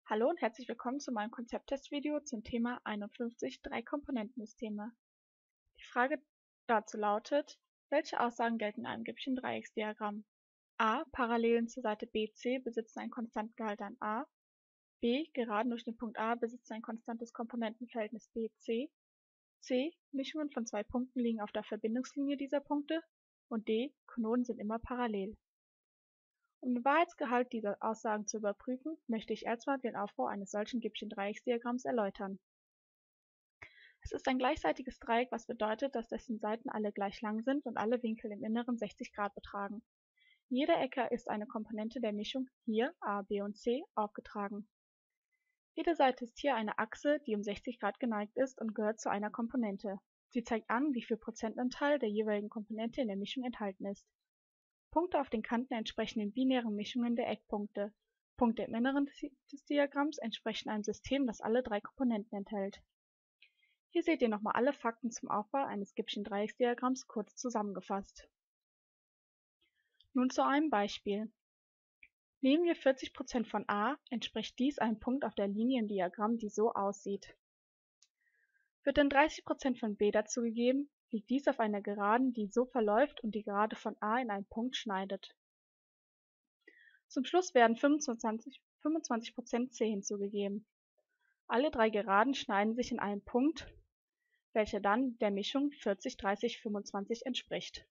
Hallo und herzlich willkommen zu meinem Konzepttestvideo zum Thema 51 Drei-Komponenten-Systeme. Die Frage dazu lautet: Welche Aussagen gelten in einem Gibbschen Dreiecksdiagramm? A. Parallelen zur Seite BC besitzen einen konstanten Gehalt an A. B. Geraden durch den Punkt A besitzen ein konstantes Komponentenverhältnis BC. C. Mischungen von zwei Punkten liegen auf der Verbindungslinie dieser Punkte. Und D. Konoden sind immer parallel. Um den Wahrheitsgehalt dieser Aussagen zu überprüfen, möchte ich erstmal den Aufbau eines solchen Gibbschen Dreiecksdiagramms erläutern. Es ist ein gleichseitiges Dreieck, was bedeutet, dass dessen Seiten alle gleich lang sind und alle Winkel im Inneren 60 Grad betragen. In jeder Ecke ist eine Komponente der Mischung, hier A, B und C, aufgetragen. Jede Seite ist hier eine Achse, die um 60 Grad geneigt ist und gehört zu einer Komponente. Sie zeigt an, wie viel Prozentanteil der jeweiligen Komponente in der Mischung enthalten ist. Punkte auf den Kanten entsprechen den binären Mischungen der Eckpunkte. Punkte im Inneren des Diagramms entsprechen einem System, das alle drei Komponenten enthält. Hier seht ihr nochmal alle Fakten zum Aufbau eines Gibbschen Dreiecksdiagramms kurz zusammengefasst. Nun zu einem Beispiel. Nehmen wir 40% von A, entspricht dies einem Punkt auf der Linie im Diagramm, die so aussieht. Wird dann 30% von B dazugegeben, liegt dies auf einer Geraden, die so verläuft und die Gerade von A in einen Punkt schneidet. Zum Schluss werden 25% C hinzugegeben. Alle drei Geraden schneiden sich in einen Punkt, welcher dann der Mischung 40, 30, 25 entspricht.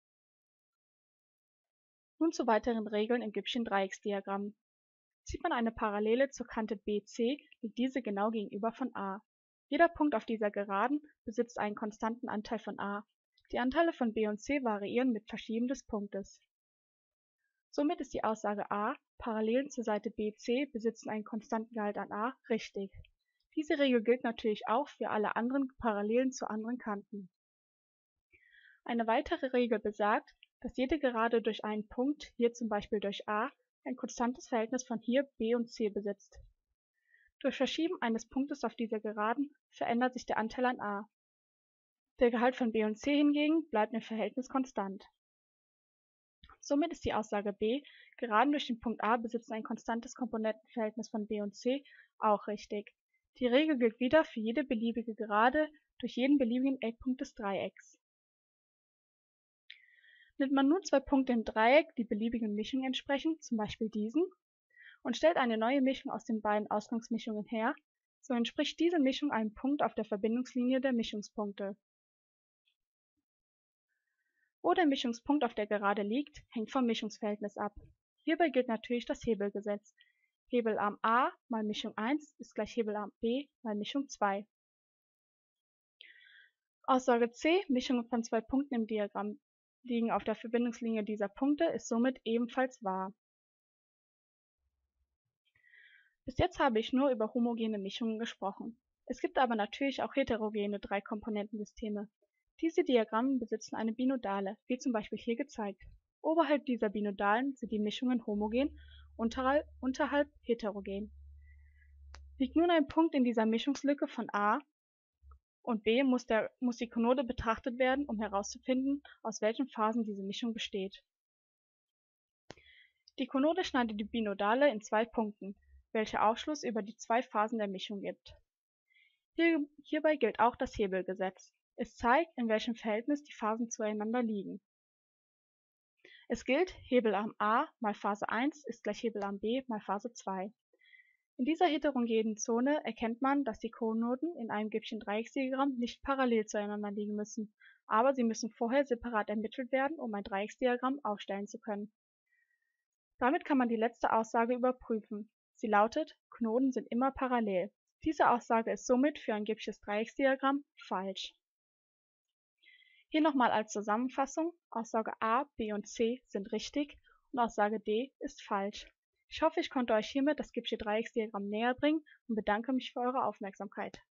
Nun zu weiteren Regeln im Gibbschen Dreiecksdiagramm. Zieht man eine Parallele zur Kante BC, liegt diese genau gegenüber von A. Jeder Punkt auf dieser Geraden besitzt einen konstanten Anteil von A. Die Anteile von B und C variieren mit Verschieben des Punktes. Somit ist die Aussage A, Parallelen zur Seite BC besitzen einen konstanten Gehalt an A, richtig. Diese Regel gilt natürlich auch für alle anderen Parallelen zu anderen Kanten. Eine weitere Regel besagt, dass jede Gerade durch einen Punkt, hier zum Beispiel durch A, ein konstantes Verhältnis von hier B und C besitzt. Durch Verschieben eines Punktes auf dieser Geraden verändert sich der Anteil an A. Der Gehalt von B und C hingegen bleibt im Verhältnis konstant. Somit ist die Aussage B, Geraden durch den Punkt A besitzen ein konstantes Komponentenverhältnis von B und C, auch richtig. Die Regel gilt wieder für jede beliebige Gerade durch jeden beliebigen Eckpunkt des Dreiecks. Nimmt man nun zwei Punkte im Dreieck, die beliebigen Mischungen entsprechen, zum Beispiel diesen, und stellt eine neue Mischung aus den beiden Ausgangsmischungen her, so entspricht diese Mischung einem Punkt auf der Verbindungslinie der Mischungspunkte. Wo der Mischungspunkt auf der Gerade liegt, hängt vom Mischungsverhältnis ab. Hierbei gilt natürlich das Hebelgesetz. Hebelarm A mal Mischung 1 ist gleich Hebelarm B mal Mischung 2. Aussage C, Mischungen von zwei Punkten im Diagramm liegen auf der Verbindungslinie dieser Punkte, ist somit ebenfalls wahr. Bis jetzt habe ich nur über homogene Mischungen gesprochen. Es gibt aber natürlich auch heterogene Drei-Komponentensysteme. Diese Diagramme besitzen eine Binodale, wie zum Beispiel hier gezeigt. Oberhalb dieser Binodalen sind die Mischungen homogen, unterhalb heterogen. Liegt nun ein Punkt in dieser Mischungslücke von A und B, muss die Konode betrachtet werden, um herauszufinden, aus welchen Phasen diese Mischung besteht. Die Konode schneidet die Binodale in zwei Punkten, welche Aufschluss über die zwei Phasen der Mischung gibt. Hierbei gilt auch das Hebelgesetz. Es zeigt, in welchem Verhältnis die Phasen zueinander liegen. Es gilt, Hebelarm A mal Phase 1 ist gleich Hebelarm B mal Phase 2. In dieser heterogenen Zone erkennt man, dass die Konoden in einem Gibbschen Dreiecksdiagramm nicht parallel zueinander liegen müssen, aber sie müssen vorher separat ermittelt werden, um ein Dreiecksdiagramm aufstellen zu können. Damit kann man die letzte Aussage überprüfen. Sie lautet, Konoden sind immer parallel. Diese Aussage ist somit für ein Gibbsches Dreiecksdiagramm falsch. Hier nochmal als Zusammenfassung, Aussage A, B und C sind richtig und Aussage D ist falsch. Ich hoffe, ich konnte euch hiermit das Gibbsche Dreiecksdiagramm näher bringen und bedanke mich für eure Aufmerksamkeit.